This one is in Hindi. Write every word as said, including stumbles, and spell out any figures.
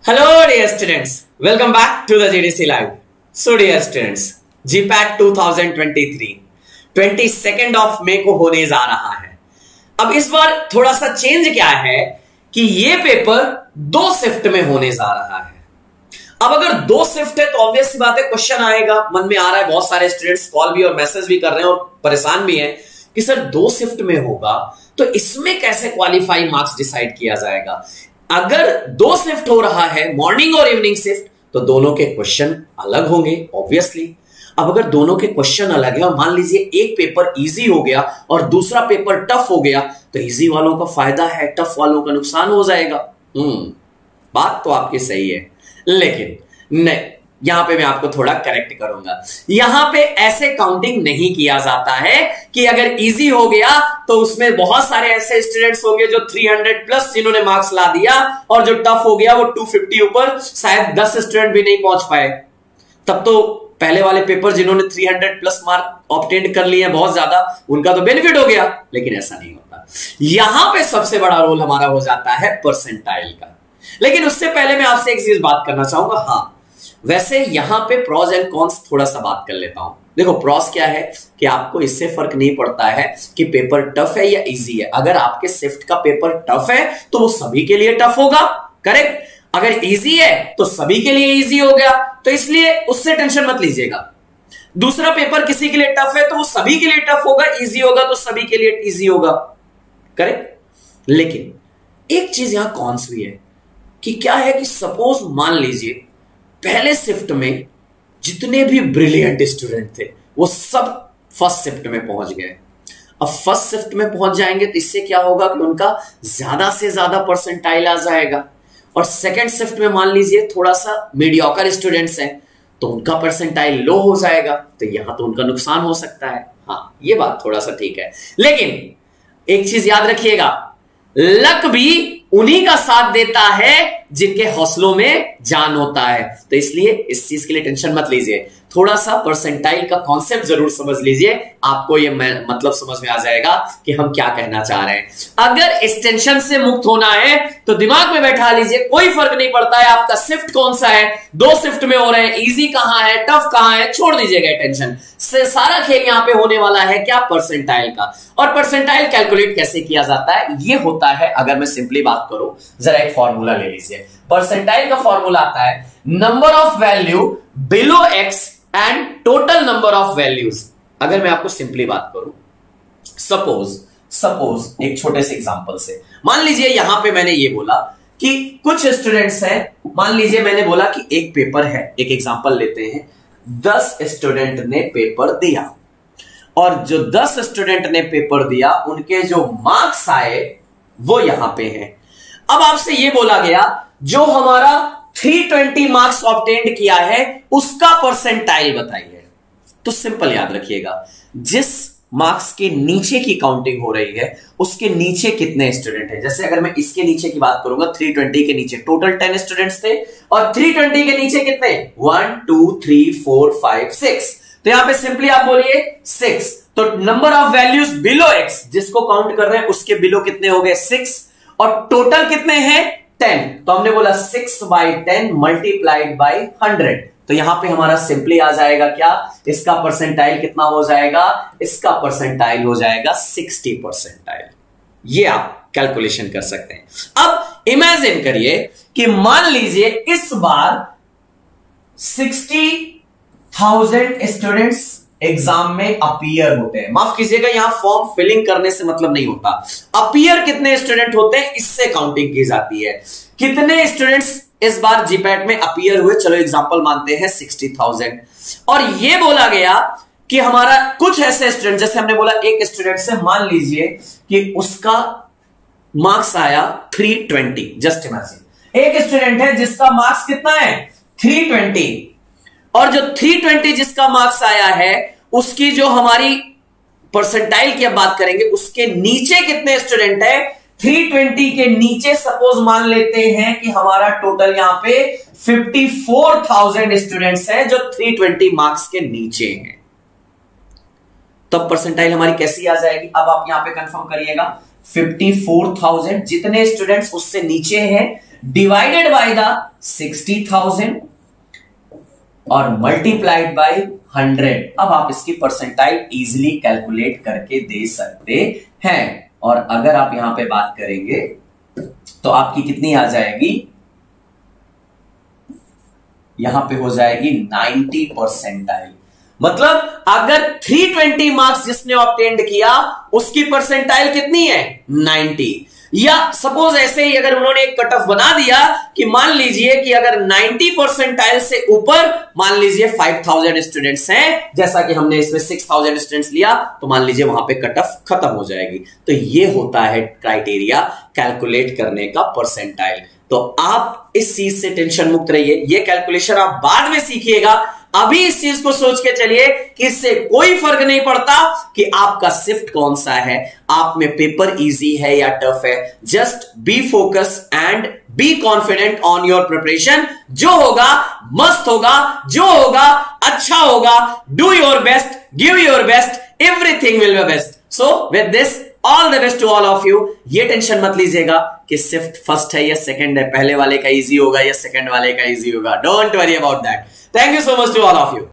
Hello dear students, welcome back to the G D C Live. So dear students, G PAT twenty twenty-three बाईस ऑफ मई को होने जा रहा है। अब इस बार थोड़ा सा चेंज क्या है कि ये पेपर दो शिफ्ट में होने जा रहा है। अब अगर दो शिफ्ट है तो ऑब्वियस सी बात है क्वेश्चन आएगा, मन में आ रहा है, बहुत सारे स्टूडेंट्स कॉल भी और मैसेज भी कर रहे हैं और परेशान भी हैं कि सर दो शिफ्ट में होगा तो इसमें कैसे क्वालिफाई मार्क्स डिसाइड किया जाएगा। अगर दो शिफ्ट हो रहा है, मॉर्निंग और इवनिंग शिफ्ट, तो दोनों के क्वेश्चन अलग होंगे ऑब्वियसली। अब अगर दोनों के क्वेश्चन अलग है और मान लीजिए एक पेपर इजी हो गया और दूसरा पेपर टफ हो गया तो इजी वालों का फायदा है, टफ वालों का नुकसान हो जाएगा। हम्म बात तो आपकी सही है, लेकिन नहीं, यहां पे मैं आपको थोड़ा करेक्ट करूंगा। यहां पे ऐसे काउंटिंग नहीं किया जाता है कि अगर इजी हो गया तो उसमें बहुत सारे ऐसे स्टूडेंट्स होंगे जो तीन सौ प्लस जिन्होंने मार्क्स ला दिया और जो टफ हो गया वो दो सौ पचास ऊपर शायद दस स्टूडेंट भी नहीं पहुंच पाए। तब तो पहले वाले पेपर जिन्होंने तीन सौ प्लस मार्क ऑब्टेन कर लिए बहुत ज्यादा, उनका तो बेनिफिट हो गया, लेकिन ऐसा नहीं होता। यहां पे सबसे बड़ा रोल हमारा हो जाता है परसेंटाइल का। लेकिन उससे पहले मैं आपसे एक चीज बात करना चाहूंगा। हाँ, वैसे यहां पे प्रॉस एंड कॉन्स थोड़ा सा बात कर लेता हूं। देखो, प्रॉस क्या है कि आपको इससे फर्क नहीं पड़ता है कि पेपर टफ है या इजी है। अगर आपके शिफ्ट का पेपर टफ है तो वो सभी के लिए टफ होगा, करेक्ट। अगर इजी है तो सभी के लिए इजी हो गया, तो इसलिए उससे टेंशन मत लीजिएगा। दूसरा पेपर किसी के लिए टफ है तो वो सभी के लिए टफ होगा, इजी होगा तो सभी के लिए इजी होगा, करेक्ट। लेकिन एक चीज यहां कॉन्स भी है कि क्या है कि सपोज मान लीजिए पहले शिफ्ट में जितने भी ब्रिलियंट स्टूडेंट थे वो सब फर्स्ट शिफ्ट में पहुंच गए। अब फर्स्ट शिफ्ट में पहुंच जाएंगे तो इससे क्या होगा कि उनका ज्यादा से ज्यादा परसेंटाइल आ जाएगा। और सेकंड शिफ्ट में मान लीजिए थोड़ा सा मीडियोकर स्टूडेंट्स हैं तो उनका परसेंटाइल लो हो जाएगा, तो यहां तो उनका नुकसान हो सकता है। हाँ, ये बात थोड़ा सा ठीक है, लेकिन एक चीज याद रखिएगा, लक भी उन्हीं का साथ देता है जिनके हौसलों में जान होता है। तो इसलिए इस चीज के लिए टेंशन मत लीजिए, थोड़ा सा परसेंटाइल का कॉन्सेप्ट जरूर समझ लीजिए, आपको ये मतलब समझ में आ जाएगा कि हम क्या कहना चाह रहे हैं। अगर इस टेंशन से मुक्त होना है तो दिमाग में बैठा लीजिए, कोई फर्क नहीं पड़ता है आपका शिफ्ट कौन सा है, दो शिफ्ट में हो रहे हैं, इजी कहां है, टफ कहां है, छोड़ दीजिएगा टेंशन से। सारा खेल यहां पे होने वाला है क्या, परसेंटाइल का। और परसेंटाइल कैलकुलेट कैसे किया जाता है, ये होता है, अगर मैं सिंपली बात करूं, जरा एक फॉर्मूला ले लीजिए। परसेंटाइल का फॉर्मूला आता है number of value below x and total number of values. अगर मैं आपको सिंपली बात करूं, सपोज सपोज एक छोटे से एग्जांपल से, मान लीजिए यहां पे मैंने ये बोला कि कुछ स्टूडेंट्स हैं, मान लीजिए मैंने बोला कि एक पेपर है, एक एग्जांपल लेते हैं, दस स्टूडेंट ने पेपर दिया और जो दस स्टूडेंट ने पेपर दिया उनके जो मार्क्स आए वो यहां पे हैं। अब आपसे ये बोला गया जो हमारा तीन सौ बीस मार्क्स ऑब्टेन्ड किया है उसका परसेंटाइल बताइए। तो सिंपल याद रखिएगा, जिस मार्क्स के नीचे की काउंटिंग हो रही है उसके नीचे कितने स्टूडेंट हैं। जैसे अगर मैं इसके नीचे की बात करूंगा, तीन सौ बीस के नीचे टोटल दस स्टूडेंट्स थे और तीन सौ बीस के नीचे कितने, one two three four five six. तो यहां पे सिंपली आप बोलिए सिक्स। तो number of values below x, जिसको काउंट कर रहे हैं उसके बिलो कितने हो गए, सिक्स, और टोटल कितने हैं, टेन। तो हमने बोला six by ten multiplied by hundred. तो यहां पे हमारा सिंपली आ जाएगा क्या, इसका परसेंटाइल कितना हो जाएगा, इसका परसेंटाइल हो जाएगा साठ परसेंटाइल। ये आप कैलकुलेशन कर सकते हैं। अब इमेजिन करिए कि मान लीजिए इस बार साठ हज़ार स्टूडेंट्स एग्जाम में अपीयर होते हैं। माफ कीजिएगा, यहां फॉर्म फिलिंग करने से मतलब नहीं होता, अपीयर कितने स्टूडेंट होते हैं इससे काउंटिंग की जाती है। कितने स्टूडेंट्स इस बार जीपैट में अपीयर हुए, चलो एग्जांपल मानते हैं साठ हज़ार। और ये बोला गया कि हमारा कुछ ऐसे स्टूडेंट, जैसे हमने बोला एक स्टूडेंट से मान लीजिए कि उसका मार्क्स आया तीन सौ बीस। जस्ट इमेजिन एक स्टूडेंट है जिसका मार्क्स कितना है, तीन सौ बीस, और जो तीन सौ बीस जिसका मार्क्स आया है उसकी जो हमारी परसेंटाइल की अब बात करेंगे, उसके नीचे कितने स्टूडेंट है, तीन सौ बीस के नीचे सपोज मान लेते हैं कि हमारा टोटल यहां पे चौवन हज़ार स्टूडेंट्स हैं जो तीन सौ बीस मार्क्स के नीचे हैं। तब परसेंटाइल हमारी कैसी आ जाएगी, अब आप यहां पे कंफर्म करिएगा, चौवन हज़ार जितने स्टूडेंट्स उससे नीचे हैं divided by the sixty thousand और मल्टीप्लाइड बाय हंड्रेड। अब आप इसकी परसेंटाइल इजीली कैलकुलेट करके दे सकते हैं। और अगर आप यहां पे बात करेंगे तो आपकी कितनी आ जाएगी, यहां पे हो जाएगी नाइंटी परसेंटाइल। मतलब अगर थ्री ट्वेंटी मार्क्स जिसने ऑब्टेंड किया उसकी परसेंटाइल कितनी है, नाइंटी। या सपोज ऐसे ही अगर उन्होंने एक कट ऑफ बना दिया कि मान लीजिए कि अगर नाइंटी परसेंटाइल से ऊपर मान लीजिए फाइव थाउजेंड स्टूडेंट्स हैं, जैसा कि हमने इसमें सिक्स थाउजेंड स्टूडेंट्स लिया, तो मान लीजिए वहां पे कट ऑफ खत्म हो जाएगी। तो ये होता है क्राइटेरिया कैलकुलेट करने का, परसेंटाइल। तो आप इस चीज से टेंशन मुक्त रहिए, ये कैलकुलेशन आप बाद में सीखिएगा। अभी इस चीज को सोच के चलिए कि इससे कोई फर्क नहीं पड़ता कि आपका शिफ्ट कौन सा है, आप में पेपर इजी है या टफ है। Just be focus and be confident on your preparation. जो होगा मस्त होगा, जो होगा अच्छा होगा। Do your best, give your best, everything will be best. So with this all the best to all of you. ये टेंशन मत लीजिएगा कि शिफ्ट फर्स्ट है या सेकंड है, पहले वाले का इजी होगा या सेकंड वाले का इजी होगा। Don't worry about that. Thank you so much to all of you.